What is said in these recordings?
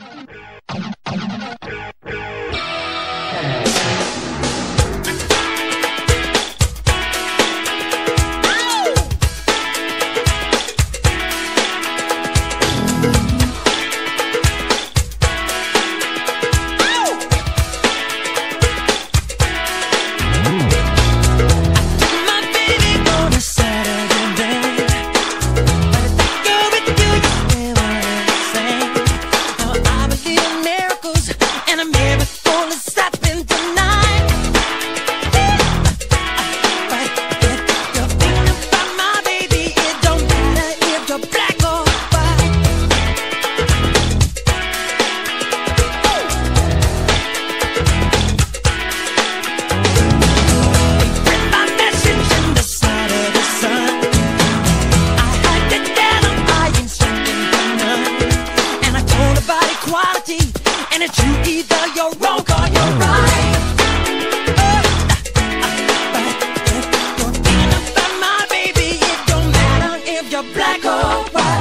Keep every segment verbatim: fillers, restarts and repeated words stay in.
And it's you, either you're wrong or you're right. You're thinking about my baby. It don't matter if you're black or white.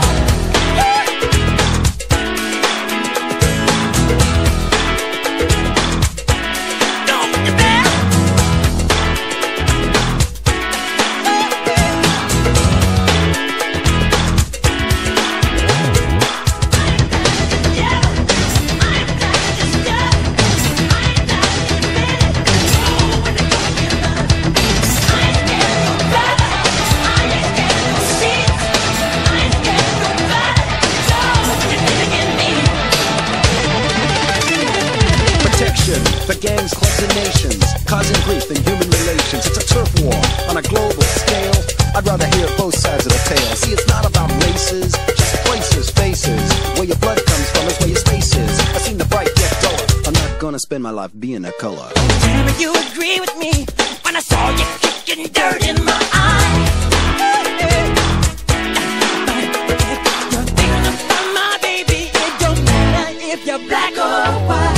The gangs clutching nations, causing grief in human relations. It's a turf war on a global scale. I'd rather hear both sides of the tale. See, it's not about races, just places, faces. Where your blood comes from is where your space is. I've seen the bright get duller. I'm not gonna spend my life being a color. Tell me you agree with me when I saw you kicking dirt in my eye. You're thinking about my baby. It don't matter if you're black or white.